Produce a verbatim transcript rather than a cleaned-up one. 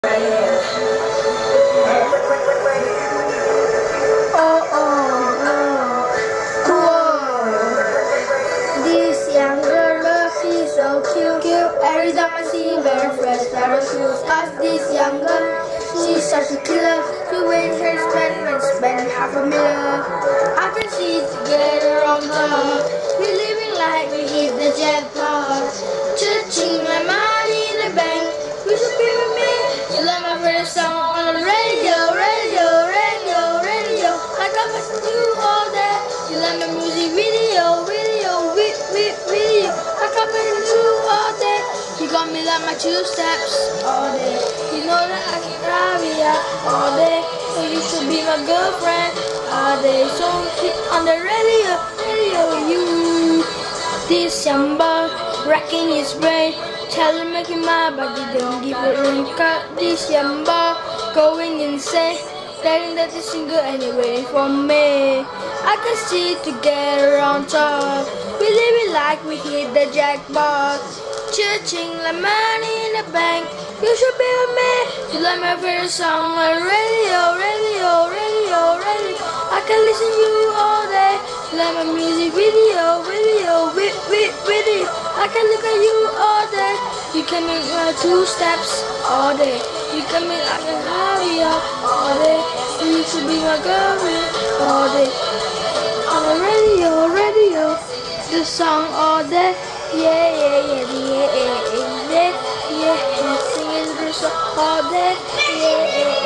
Oh, oh, oh. Whoa. This young girl, look, she's so cute. cute. Every time I see her, very fresh, pair of shoes. Ask this young girl, she's such a killer. She wins her spend and spend half a million. I can see together on top. We're living like we hit the jackpot. Cha-ching, my money in the bank. You should be with me. You like my first song on the radio, radio, radio, radio. I got my you all day. You like my music video, video, with, with, video. I got my you all day. You got me like my two steps all day. You know that I can have you all day. So you should be my girlfriend all day. So keep on the radio, radio, you. This young boy racking his brain. Tell him make him mad, but they don't give a ring. Cut this young boy going insane. Telling that the single anyway for me. I can see together on top. We live it like we hit the jackpot. Cha-ching like money in the bank. You should be with me. You like my favorite song on radio, radio, radio, radio. I can listen to you all day. You like my music video, video, with, with, video. I can look at you all day. You can make my two steps all day. You can make I can have you all day. You should be my girlfriend all day. On the radio, radio, the song all day. Yeah, yeah, yeah, yeah, yeah, yeah, yeah, yeah. Singing the song all day. Yeah, yeah.